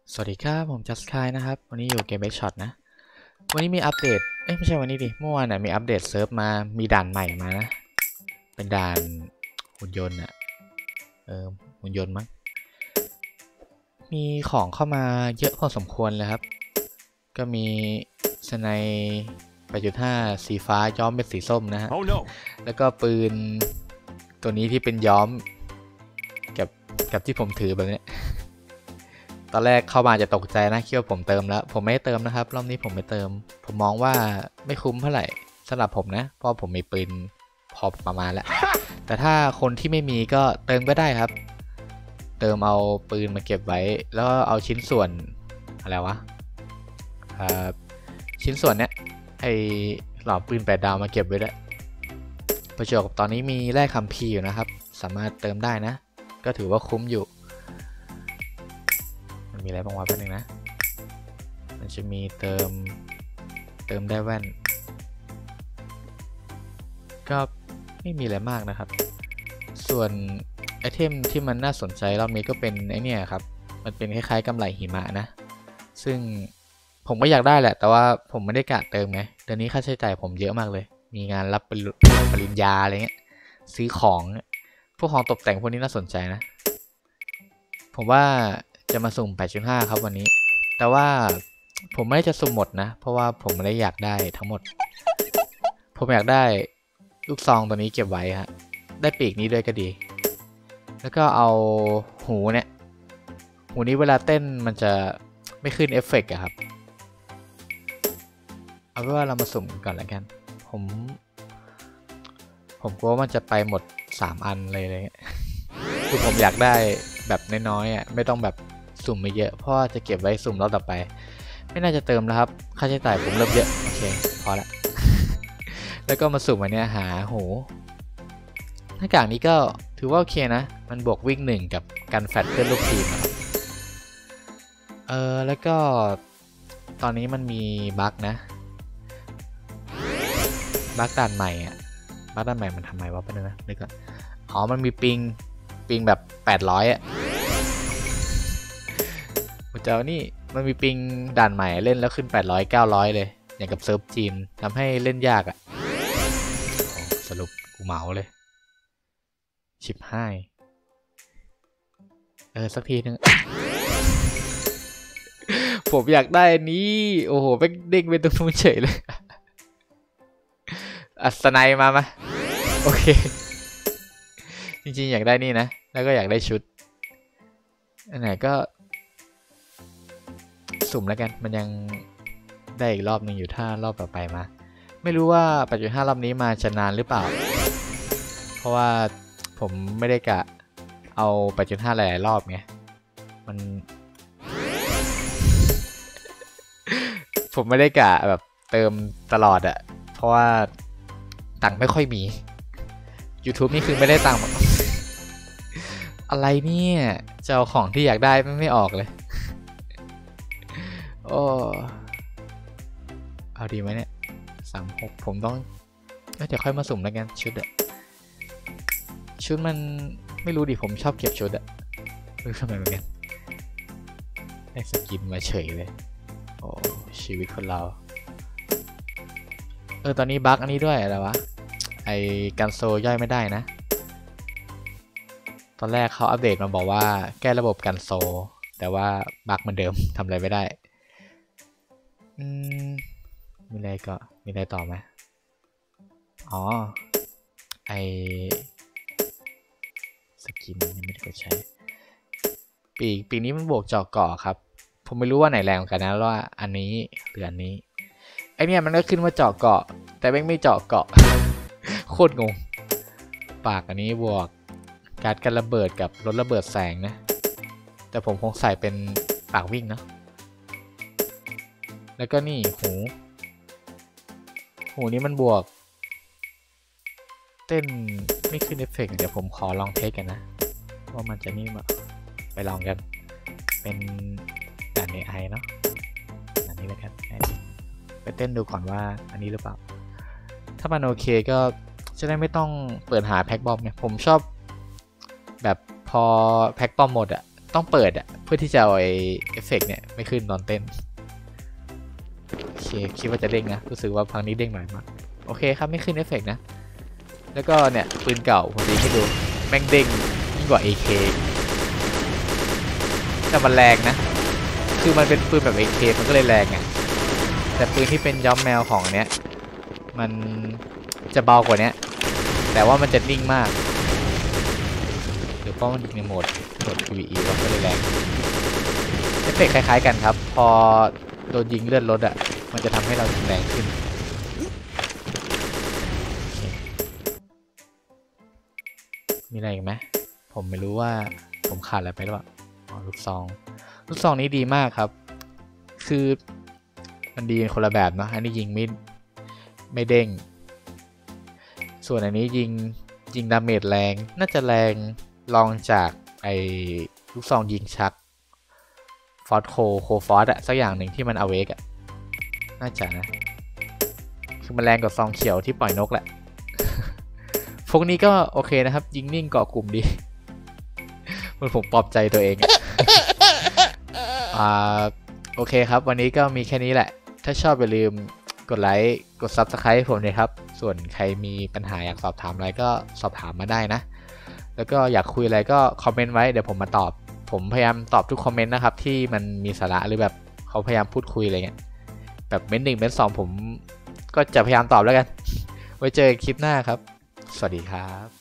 สวัสดีครับผมจัสคายนะครับวันนี้อยู่เกมเบสช็อตนะวันนี้มีอัปเดตไม่ใช่วันนี้ดิเมื่อวานน่ะมีอัปเดตเซิร์ฟมามีด่านใหม่มานะเป็นด่านหุ่นยนต์อะหุ่นยนต์มั้งมีของเข้ามาเยอะพอสมควรเลยครับก็มีสไน8.5สีฟ้าย้อมเป็นสีส้มนะฮะ Oh no. แล้วก็ปืนตัวนี้ที่เป็นย้อมกับที่ผมถือแบบนี้ตอนแรกเข้ามาจะตกใจนะคิดว่าผมเติมแล้วผมไม่ได้เติมนะครับรอบนี้ผมไม่เติมผมมองว่าไม่คุ้มเท่าไหร่สำหรับผมนะเพราะผมมีปืนพอประมาณแล้ว แต่ถ้าคนที่ไม่มีก็เติมก็ได้ครับเติมเอาปืนมาเก็บไว้แล้วเอาชิ้นส่วนอะไรวะชิ้นส่วนเนี้ยไอหลอมปืน8 ดาวมาเก็บไว้ด้วยประจวบกับตอนนี้มีแลกคัมภีร์อยู่นะครับสามารถเติมได้นะก็ถือว่าคุ้มอยู่มันมีอะไรบ้างวะแป๊บนึงนะมันจะมีเติมได้แว่นก็ไม่มีอะไรมากนะครับส่วนไอเทมที่มันน่าสนใจรอบนี้ก็เป็นไอเนี่ยครับมันเป็นคล้ายๆกำไลหิมะนะซึ่งผมก็อยากได้แหละแต่ว่าผมไม่ได้กะเติมไงเดือนนี้ค่าใช้จ่ายผมเยอะมากเลยมีงานรับปริญญาอะไรเงี้ยซื้อของพวกของตกแต่งพวกนี้น่าสนใจนะผมว่าจะมาสุ่ม 8.5 ครับวันนี้แต่ว่าผมไม่ได้จะสุ่มหมดนะเพราะว่าผมไม่ได้อยากได้ทั้งหมดผมอยากได้ลูกซองตัวนี้เก็บไว้ฮะได้ปีกนี้ด้วยก็ดีแล้วก็เอาหูเนี่ยหูนี้เวลาเต้นมันจะไม่ขึ้นเอฟเฟกต์อะครับเอาเป็นว่าเรามาสุ่มก่อนแล้วกันผมกลัวมันจะไปหมด3 อันเลยคือผมอยากได้แบบน้อยๆอ่ะไม่ต้องแบบสุ่มไม่เยอะเพราะว่าจะเก็บไว้สุ่มรอบต่อไปไม่น่าจะเติมแล้วครับค่าใช้จ่ายผมเริ่มเยอะโอเคพอละ แล้วก็มาสุ่มอันนี้หาหูหน้ากากนี้ก็ถือว่าโอเคนะมันบวกวิ่ง1กับกันแฟตเพื่อนลูกทีมนะครับแล้วก็ตอนนี้มันมีบั๊กนะบั๊กด่านใหม่อ่ะบั๊กด่านใหม่มันทำไมวะเป็นนะนึกก่อนอ๋อมันมีปิงแบบ800อ่ะเจ้านี่มันมีปิงด่านใหม่เล่นแล้วขึ้น800 900เลยอย่างกับเซิร์ฟจีนทำให้เล่นยากอ่ะสรุปกูเหมาเลยชิบให้สักทีนึง ผมอยากได้อันนี้โอ้โหแม่งเด้งไปตรงนู้นเฉยเลยอัศนัยมาโอเคจริงๆอยากได้นี่นะแล้วก็อยากได้ชุดอันไหนก็สุ่มแล้วกันมันยังได้อีกรอบหนึ่งอยู่ถ้ารอบต่อไปมาไม่รู้ว่า 8.5 รอบนี้มาจะนานหรือเปล่าเพราะว่าผมไม่ได้กะเอา 8.5 หลายๆรอบไงมัน ผมไม่ได้กะแบบเติมตลอดอะเพราะว่าตังค์ไม่ค่อยมี YouTube นี่คือไม่ได้ตังค์ อะไรเนี่ยจะเอาของที่อยากได้ไม่ออกเลยโอ้เอาดีไหมเนี่ย36ผมต้องเดี๋ยวค่อยมาสุ่มแล้วกันชุดอะชุดมันไม่รู้ดิผมชอบเก็บชุดอะไม่รู้ทำไมเหมือนกันได้สกินมาเฉยเลยโอ้ชีวิตคนเราตอนนี้บั๊กอันนี้ด้วยอะไรวะไอกันโซย่อยไม่ได้นะตอนแรกเขาอัปเดตมาบอกว่าแก้ระบบกันโซแต่ว่าบั๊กเหมือนเดิมทำอะไรไม่ได้มีอะไรต่อไหมอ๋อไอสกินยังไม่ได้กดใช้ปีนี้มันบวกเจาะเกาะครับผมไม่รู้ว่าไหนแรงกันนะว่าอันนี้หรืออันนี้ไอเนี่ยมันก็ขึ้นว่าเจาะเกาะแต่ไม่เจาะเกาะ โคตรงงปากอันนี้บวกการกันระเบิดกับรถระเบิดแสงนะแต่ผมคงใส่เป็นปากวิ่งเนาะแล้วก็นี่หูนี้มันบวกเต้นไม่ขึ้นเอฟเฟกต์เดี๋ยวผมขอลองเทสกันนะว่ามันจะนี่มาไปลองกันเป็นด่าน AI เนาะอันนี้แล้วกันไปเต้นดูก่อนว่าอันนี้หรือเปล่าถ้ามันโอเคก็จะได้ไม่ต้องเปิดหาแพ็กบอมเนี่ยผมชอบแบบพอแพ็กบอมหมดอะต้องเปิดอะเพื่อที่จะเอาไอเอฟเฟกต์เนี่ยไม่ขึ้นตอนเต้นโอเคคิดว่าจะเด้งนะรู้สึกว่าพังนี้เด้งหน่อยมากโอเคครับไม่ขึ้นเอฟเฟกต์นะแล้วก็เนี่ยปืนเก่าผมดีให้ดูแม่งเด้งยิ่งกว่า AK แต่มันแรงนะคือมันเป็นปืนแบบ AK มันก็เลยแรงไงแต่ปืนที่เป็นย้อมแมวของเนี้ยมันจะเบากว่านี้แต่ว่ามันจะนิ่งมากหรือเพราะมันยิงในโหมด PVE ก็เลยแรงเอฟเฟกต์คล้ายๆกันครับพอโดนยิงเลือดลดอ่ะมันจะทำให้เรายิงแรงขึ้นมีอะไรอีกไหมผมไม่รู้ว่าผมขาดอะไรไปหรือเปล่าอ๋อลูกซองนี้ดีมากครับคือมันดีคนละแบบเนาะอันนี้ยิงไม่เด้งส่วนอันนี้ยิงดาเมจแรงน่าจะแรงลองจากไอ้ลูกซองยิงชักฟอสโคฟอสอะสักอย่างหนึ่งที่มันอเวกอะน่าจะนะคือมันแรงกว่าซองเขียวที่ปล่อยนกแหละ พวกนี้ก็โอเคนะครับยิงนิ่งเกาะกลุ่มดี มันผมปลอบใจตัวเอง โอเคครับวันนี้ก็มีแค่นี้แหละถ้าชอบอย่าลืมกดไลค์กด Subscribe ให้ผมเลยครับส่วนใครมีปัญหาอยากสอบถามอะไรก็สอบถามมาได้นะแล้วก็อยากคุยอะไรก็คอมเมนต์ไว้เดี๋ยวผมมาตอบผมพยายามตอบทุกคอมเมนต์นะครับที่มันมีสาระหรือแบบเขาพยายามพูดคุยอะไรเงี้ยแบบเม้นต์1เม้นต์2ผมก็จะพยายามตอบแล้วกันไว้เจอคลิปหน้าครับสวัสดีครับ